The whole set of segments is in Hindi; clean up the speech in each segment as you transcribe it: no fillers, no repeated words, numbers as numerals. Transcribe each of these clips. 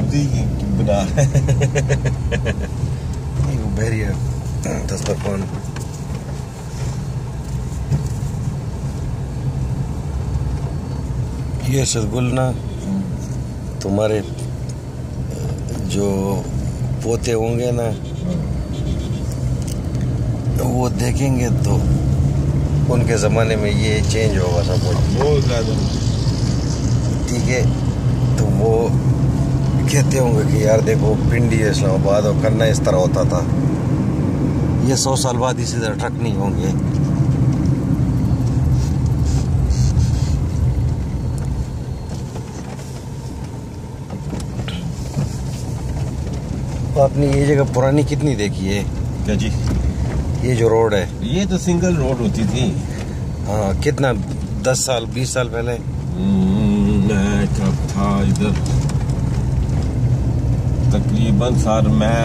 सब्जी बना बैरियर दस्तरखान। ये शगुल ना तुम्हारे जो पोते होंगे ना वो देखेंगे तो उनके ज़माने में ये चेंज होगा सब कुछ बहुत ज़्यादा। ठीक है, तो वो कहते होंगे कि यार देखो पिंडी इस्लामाबाद और करना इस तरह होता था। ये 100 साल बाद इसी तरह ट्रक नहीं होंगे। तो आपने ये जगह पुरानी कितनी देखी है? क्या जी? ये जो रोड है ये तो सिंगल रोड होती थी। हाँ, कितना 10 साल 20 साल पहले? मैं कब था इधर? तकरीबन सर मैं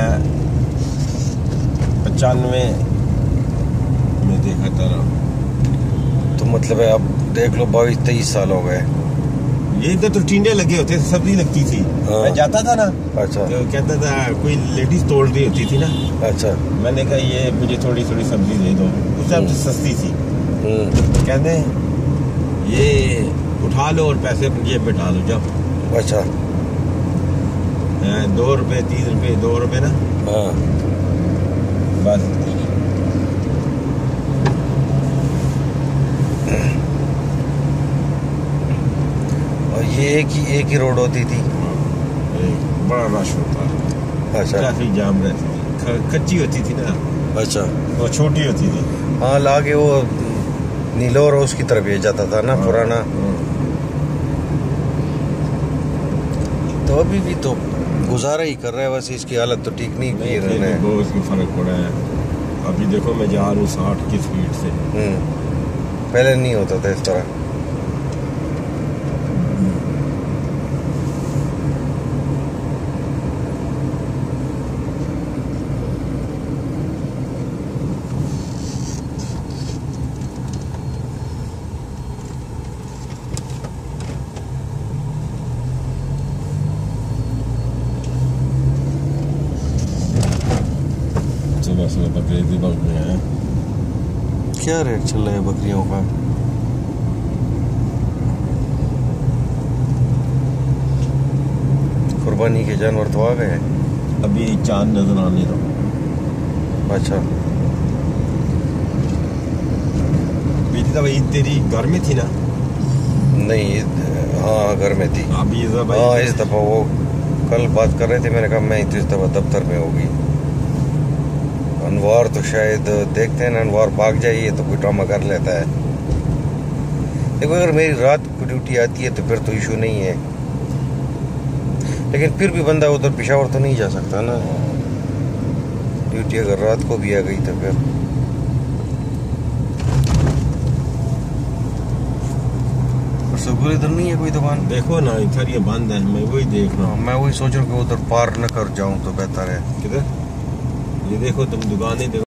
95 में देखा था। तो मतलब है अब देख लो 22-23 साल हो गए। ये इधर तो टींडे लगे होते थे, सब्जी लगती थी। हाँ। मैं जाता था ना। अच्छा। तो कहता था कोई लेडीज तोड़ रही होती थी ना। अच्छा। मैंने कहा ये मुझे थोड़ी थोड़ी सब्जी दे दो। उस टाइम तो सस्ती थी। कहते ये उठा लो और पैसे जेब में डालो जाओ। अच्छा। 2 रुपए 3 रुपए 2 रुपए ना। हाँ बस। और ये एक ही रोड होती थी। बड़ा रश होता है। अच्छा। ट्रैफिक जाम रहती थी। कच्ची होती थी ना। अच्छा। वो छोटी होती थी। हाँ, लागे वो नीलोर उसकी तरफ ये जाता था ना पुराना। तो अभी भी तो गुजारा ही कर रहा है, वैसे इसकी हालत तो ठीक नहीं की रहना है। बहुत इसमें फर्क पड़ा है। अभी देखो मैं जा रहा हूँ 60 की स्पीड से। पहले नहीं होता था इस तरह। सुबह सुबह बकरीद वक्त में है। क्या रेट चल रहा है बकरियों का? कुर्बानी के जानवर तो आ गए। अभी चांद नजर आने दो। अच्छा। बीती दफा ईद तेरी घर में थी ना? नहीं, हाँ घर में थी। अभी हाँ, इस दफा वो कल बात कर रहे थे, मैंने कहा मैं तो इस दफा दफ्तर में होगी। अनवार तो शायद देखते हैं ना, अनवार भाग जाइए तो कोई ड्रामा कर लेता है। देखो अगर मेरी रात को ड्यूटी आती है तो फिर तो इशू नहीं है, लेकिन फिर भी बंदा उधर पेशावर तो नहीं जा सकता ना। ड्यूटी अगर रात को भी आ गई तो फिर सगुल इधर नहीं है कोई दुकान। देखो ना इधर ये बंद है। मैं वही देख रहा हूँ। मैं वही सोच रहा हूँ कि उधर पार न कर जाऊँ तो बेहतर है। किधर? ये देखो तुम दुकानें देखो।